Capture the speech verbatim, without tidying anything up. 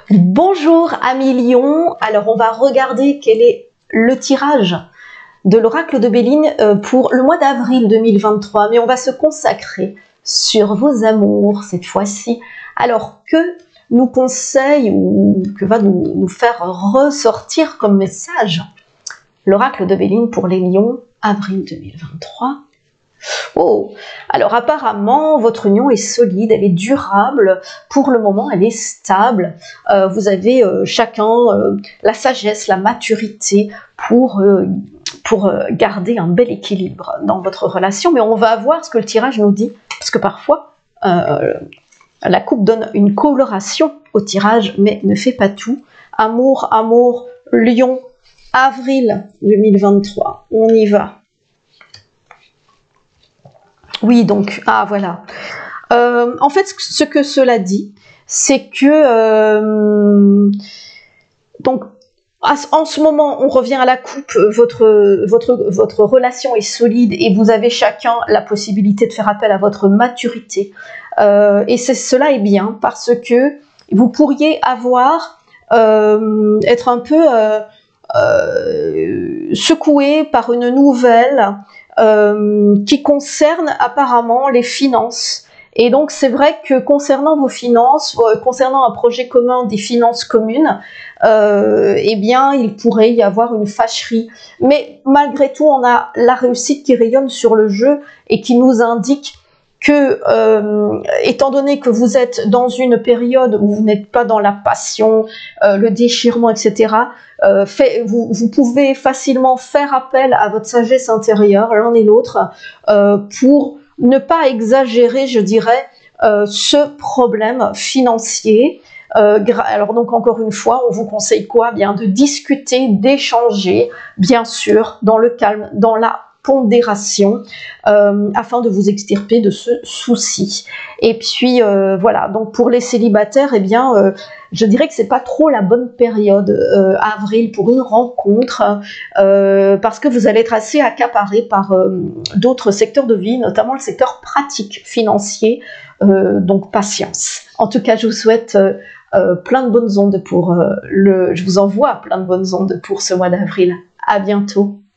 Bonjour amis Lion, alors on va regarder quel est le tirage de l'oracle de Béline pour le mois d'avril deux mille vingt-trois, mais on va se consacrer sur vos amours cette fois-ci. Alors que nous conseille ou que va nous, nous faire ressortir comme message l'oracle de Béline pour les Lions avril deux mille vingt-trois? Oh, alors apparemment votre union est solide, elle est durable, pour le moment elle est stable, euh, vous avez euh, chacun euh, la sagesse, la maturité pour, euh, pour euh, garder un bel équilibre dans votre relation, mais on va voir ce que le tirage nous dit, parce que parfois euh, la coupe donne une coloration au tirage, mais ne fait pas tout. Amour, amour, Lion, avril deux mille vingt-trois, on y va. Oui, donc, ah voilà. Euh, en fait, ce que cela dit, c'est que, euh, donc, en ce moment, on revient à la coupe, votre, votre, votre relation est solide et vous avez chacun la possibilité de faire appel à votre maturité. Euh, et cela est bien parce que vous pourriez avoir, euh, être un peu euh, euh, secoué par une nouvelle Euh, qui concerne apparemment les finances. Et donc c'est vrai que concernant vos finances, euh, concernant un projet commun des finances communes, euh, eh bien il pourrait y avoir une fâcherie. Mais malgré tout, on a la réussite qui rayonne sur le jeu et qui nous indique que, euh, étant donné que vous êtes dans une période où vous n'êtes pas dans la passion, euh, le déchirement, et cetera, euh, fait, vous, vous pouvez facilement faire appel à votre sagesse intérieure, l'un et l'autre, euh, pour ne pas exagérer, je dirais, euh, ce problème financier. Euh, alors donc encore une fois, on vous conseille quoi? Bien de discuter, d'échanger, bien sûr, dans le calme, dans la pondération, euh, afin de vous extirper de ce souci. Et puis euh, voilà, donc pour les célibataires, eh bien, euh, je dirais que c'est pas trop la bonne période, euh, avril, pour une rencontre, euh, parce que vous allez être assez accaparé par euh, d'autres secteurs de vie, notamment le secteur pratique, financier, euh, donc patience. En tout cas, je vous souhaite euh, euh, plein de bonnes ondes pour euh, le... Je vous envoie plein de bonnes ondes pour ce mois d'avril. À bientôt.